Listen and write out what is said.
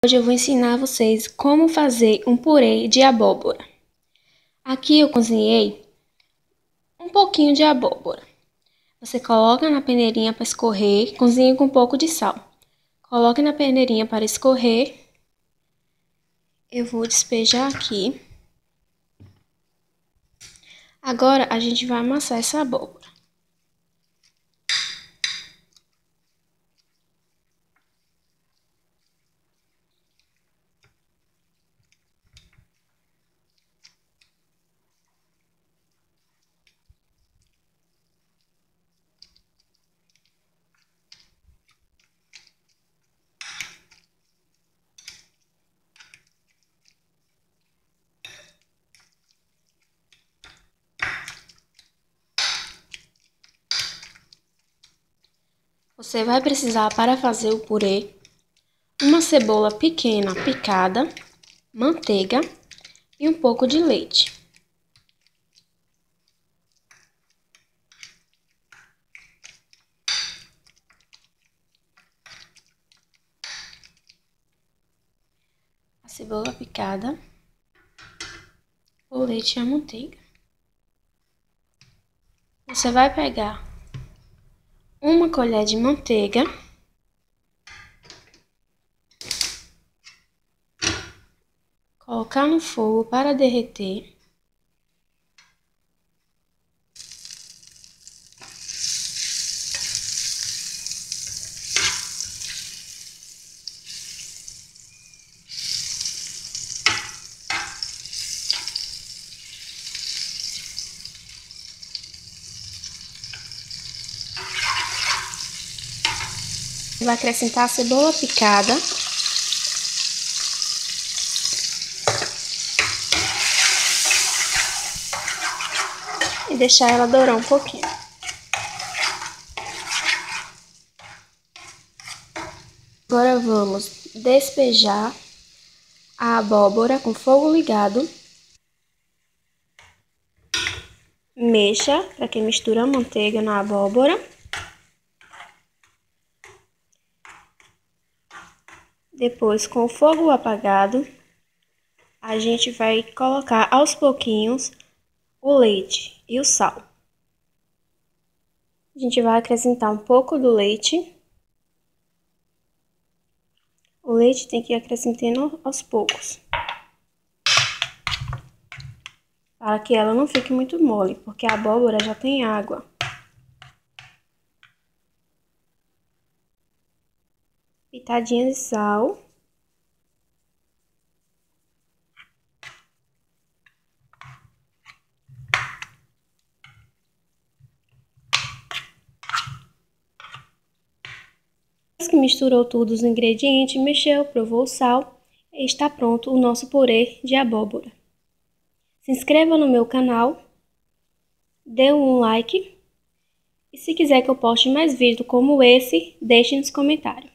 Hoje eu vou ensinar vocês como fazer um purê de abóbora. Aqui eu cozinhei um pouquinho de abóbora. Você coloca na peneirinha para escorrer, cozinha com um pouco de sal. Coloque na peneirinha para escorrer. Eu vou despejar aqui. Agora a gente vai amassar essa abóbora. Você vai precisar, para fazer o purê, uma cebola pequena picada, manteiga e um pouco de leite. A cebola picada, o leite e a manteiga. Você vai pegar uma colher de manteiga, colocar no fogo para derreter. Vai acrescentar a cebola picada. E deixar ela dourar um pouquinho. Agora vamos despejar a abóbora com fogo ligado. Mexa para que misture a manteiga na abóbora. Depois, com o fogo apagado, a gente vai colocar aos pouquinhos o leite e o sal. A gente vai acrescentar um pouco do leite. O leite tem que ir acrescentando aos poucos, para que ela não fique muito mole, porque a abóbora já tem água. Pitadinha de sal. Depois que misturou tudo os ingredientes, mexeu, provou o sal, e está pronto o nosso purê de abóbora. Se inscreva no meu canal, dê um like e se quiser que eu poste mais vídeos como esse, deixe nos comentários.